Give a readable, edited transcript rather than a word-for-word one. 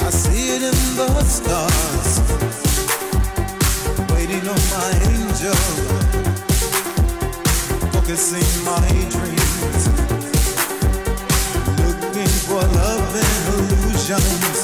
I see it in the stars, waiting on my angel, focusing my dreams, looking for love and illusions.